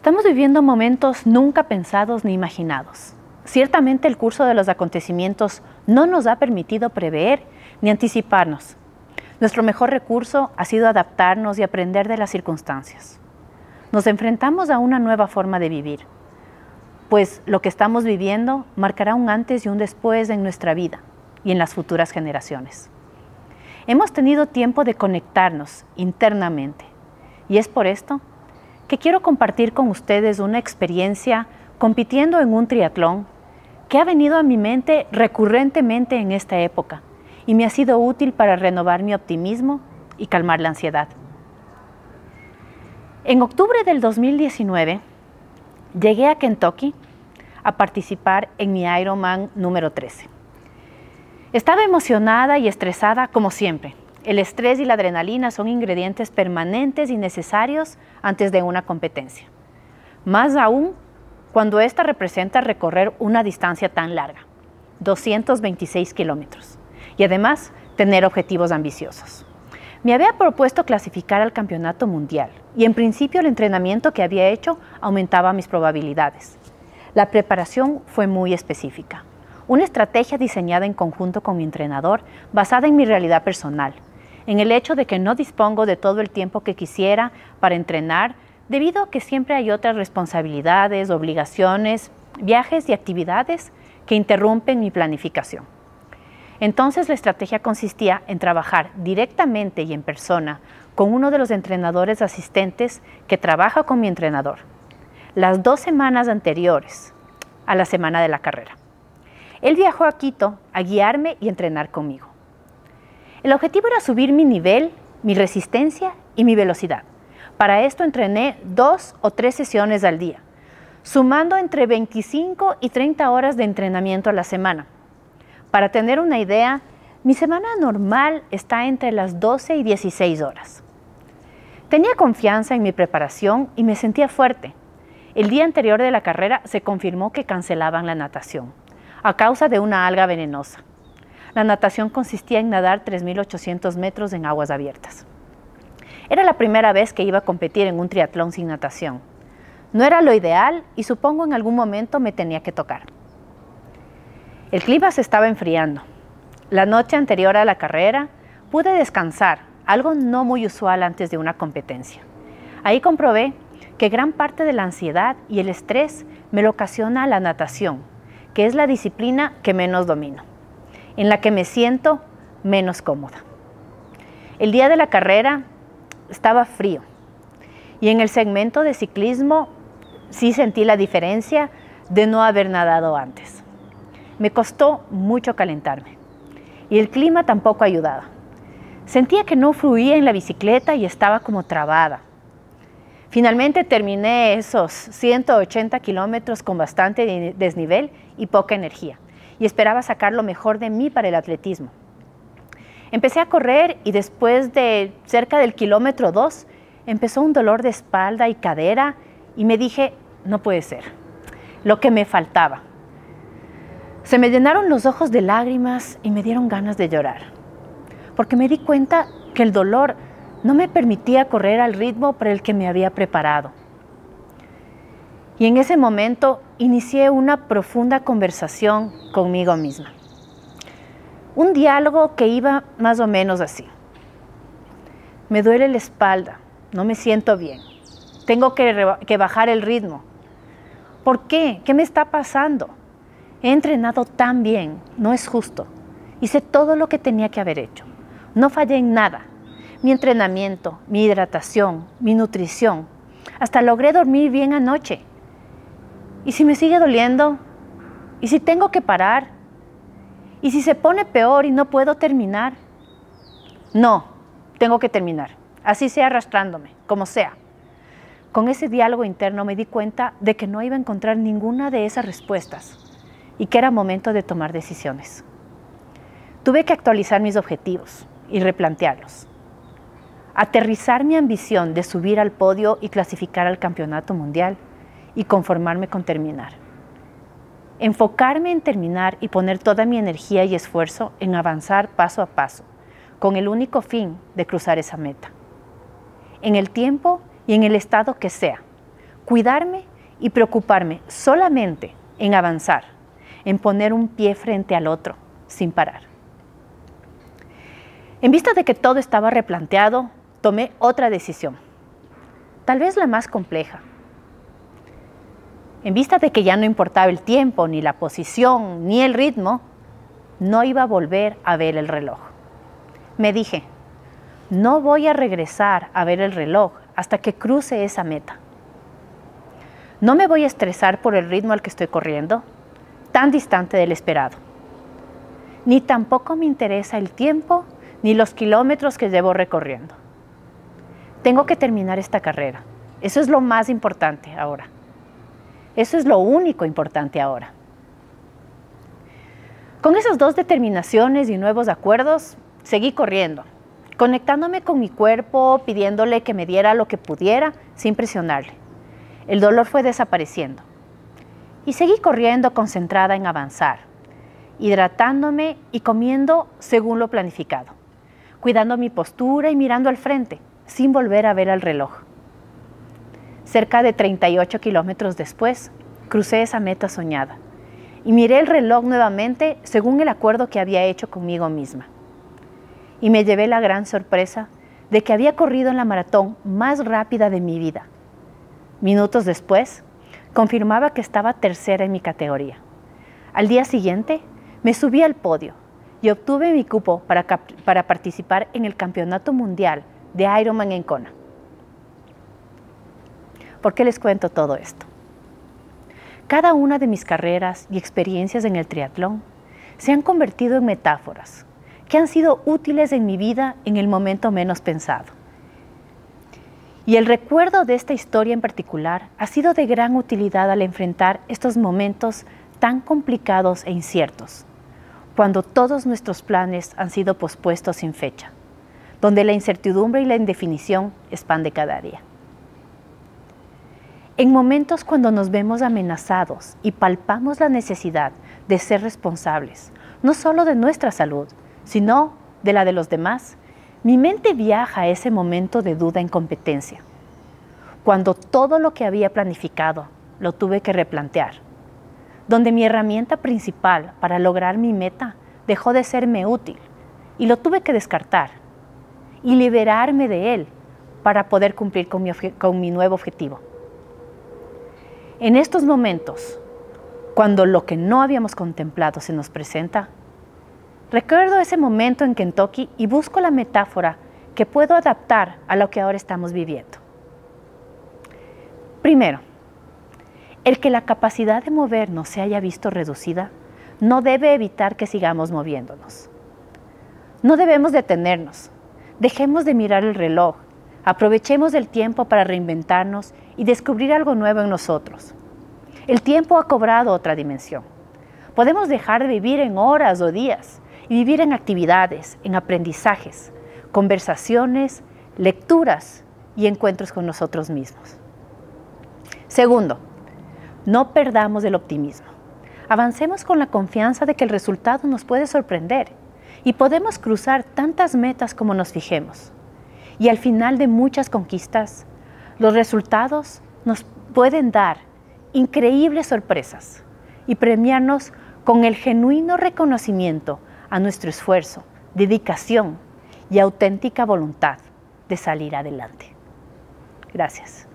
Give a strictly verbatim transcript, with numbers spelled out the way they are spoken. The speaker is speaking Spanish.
Estamos viviendo momentos nunca pensados ni imaginados. Ciertamente el curso de los acontecimientos no nos ha permitido prever ni anticiparnos. Nuestro mejor recurso ha sido adaptarnos y aprender de las circunstancias. Nos enfrentamos a una nueva forma de vivir, pues lo que estamos viviendo marcará un antes y un después en nuestra vida y en las futuras generaciones. Hemos tenido tiempo de conectarnos internamente y es por esto que quiero compartir con ustedes una experiencia compitiendo en un triatlón que ha venido a mi mente recurrentemente en esta época y me ha sido útil para renovar mi optimismo y calmar la ansiedad. En octubre del dos mil diecinueve llegué a Kentucky a participar en mi Ironman número trece. Estaba emocionada y estresada como siempre. El estrés y la adrenalina son ingredientes permanentes y necesarios antes de una competencia. Más aún cuando esta representa recorrer una distancia tan larga, doscientos veintiséis kilómetros, y además tener objetivos ambiciosos. Me había propuesto clasificar al campeonato mundial y en principio el entrenamiento que había hecho aumentaba mis probabilidades. La preparación fue muy específica. Una estrategia diseñada en conjunto con mi entrenador, basada en mi realidad personal, en el hecho de que no dispongo de todo el tiempo que quisiera para entrenar, debido a que siempre hay otras responsabilidades, obligaciones, viajes y actividades que interrumpen mi planificación. Entonces la estrategia consistía en trabajar directamente y en persona con uno de los entrenadores asistentes que trabaja con mi entrenador, las dos semanas anteriores a la semana de la carrera. Él viajó a Quito a guiarme y entrenar conmigo. El objetivo era subir mi nivel, mi resistencia y mi velocidad. Para esto entrené dos o tres sesiones al día, sumando entre veinticinco y treinta horas de entrenamiento a la semana. Para tener una idea, mi semana normal está entre las doce y dieciséis horas. Tenía confianza en mi preparación y me sentía fuerte. El día anterior de la carrera se confirmó que cancelaban la natación, a causa de una alga venenosa. La natación consistía en nadar tres mil ochocientos metros en aguas abiertas. Era la primera vez que iba a competir en un triatlón sin natación. No era lo ideal y supongo en algún momento me tenía que tocar. El clima se estaba enfriando. La noche anterior a la carrera pude descansar, algo no muy usual antes de una competencia. Ahí comprobé que gran parte de la ansiedad y el estrés me lo ocasiona la natación, que es la disciplina que menos domino, en la que me siento menos cómoda. El día de la carrera estaba frío y en el segmento de ciclismo sí sentí la diferencia de no haber nadado antes. Me costó mucho calentarme y el clima tampoco ayudaba. Sentía que no fluía en la bicicleta y estaba como trabada. Finalmente terminé esos ciento ochenta kilómetros con bastante desnivel y poca energía y esperaba sacar lo mejor de mí para el atletismo. Empecé a correr y después de cerca del kilómetro dos empezó un dolor de espalda y cadera y me dije, no puede ser, lo que me faltaba. Se me llenaron los ojos de lágrimas y me dieron ganas de llorar, porque me di cuenta que el dolor no me permitía correr al ritmo para el que me había preparado. Y en ese momento inicié una profunda conversación conmigo misma. Un diálogo que iba más o menos así. Me duele la espalda, no me siento bien. Tengo que, que bajar el ritmo. ¿Por qué? ¿Qué me está pasando? He entrenado tan bien, no es justo. Hice todo lo que tenía que haber hecho. No fallé en nada. Mi entrenamiento, mi hidratación, mi nutrición. Hasta logré dormir bien anoche. ¿Y si me sigue doliendo? ¿Y si tengo que parar? ¿Y si se pone peor y no puedo terminar? No, tengo que terminar. Así sea arrastrándome, como sea. Con ese diálogo interno me di cuenta de que no iba a encontrar ninguna de esas respuestas y que era momento de tomar decisiones. Tuve que actualizar mis objetivos y replantearlos. Aterrizar mi ambición de subir al podio y clasificar al campeonato mundial y conformarme con terminar. Enfocarme en terminar y poner toda mi energía y esfuerzo en avanzar paso a paso, con el único fin de cruzar esa meta. En el tiempo y en el estado que sea, cuidarme y preocuparme solamente en avanzar, en poner un pie frente al otro, sin parar. En vista de que todo estaba replanteado, tomé otra decisión, tal vez la más compleja. En vista de que ya no importaba el tiempo, ni la posición, ni el ritmo, no iba a volver a ver el reloj. Me dije, no voy a regresar a ver el reloj hasta que cruce esa meta. No me voy a estresar por el ritmo al que estoy corriendo, tan distante del esperado. Ni tampoco me interesa el tiempo ni los kilómetros que llevo recorriendo. Tengo que terminar esta carrera. Eso es lo más importante ahora. Eso es lo único importante ahora. Con esas dos determinaciones y nuevos acuerdos, seguí corriendo, conectándome con mi cuerpo, pidiéndole que me diera lo que pudiera sin presionarle. El dolor fue desapareciendo. Y seguí corriendo concentrada en avanzar, hidratándome y comiendo según lo planificado, cuidando mi postura y mirando al frente, sin volver a ver el reloj. Cerca de treinta y ocho kilómetros después, crucé esa meta soñada y miré el reloj nuevamente según el acuerdo que había hecho conmigo misma. Y me llevé la gran sorpresa de que había corrido en la maratón más rápida de mi vida. Minutos después, confirmaba que estaba tercera en mi categoría. Al día siguiente, me subí al podio y obtuve mi cupo para, para participar en el Campeonato Mundial de Ironman en Kona. ¿Por qué les cuento todo esto? Cada una de mis carreras y experiencias en el triatlón se han convertido en metáforas que han sido útiles en mi vida en el momento menos pensado. Y el recuerdo de esta historia en particular ha sido de gran utilidad al enfrentar estos momentos tan complicados e inciertos, cuando todos nuestros planes han sido pospuestos sin fecha, donde la incertidumbre y la indefinición expande cada día. En momentos cuando nos vemos amenazados y palpamos la necesidad de ser responsables, no solo de nuestra salud, sino de la de los demás, mi mente viaja a ese momento de duda e incompetencia, cuando todo lo que había planificado lo tuve que replantear, donde mi herramienta principal para lograr mi meta dejó de serme útil y lo tuve que descartar y liberarme de él para poder cumplir con mi, con mi nuevo objetivo. En estos momentos, cuando lo que no habíamos contemplado se nos presenta, recuerdo ese momento en Kentucky y busco la metáfora que puedo adaptar a lo que ahora estamos viviendo. Primero, el que la capacidad de movernos se haya visto reducida no debe evitar que sigamos moviéndonos. No debemos detenernos, dejemos de mirar el reloj, aprovechemos el tiempo para reinventarnos y descubrir algo nuevo en nosotros. El tiempo ha cobrado otra dimensión. Podemos dejar de vivir en horas o días y vivir en actividades, en aprendizajes, conversaciones, lecturas y encuentros con nosotros mismos. Segundo, no perdamos el optimismo. Avancemos con la confianza de que el resultado nos puede sorprender y podemos cruzar tantas metas como nos fijemos. Y al final de muchas conquistas, los resultados nos pueden dar increíbles sorpresas y premiarnos con el genuino reconocimiento a nuestro esfuerzo, dedicación y auténtica voluntad de salir adelante. Gracias.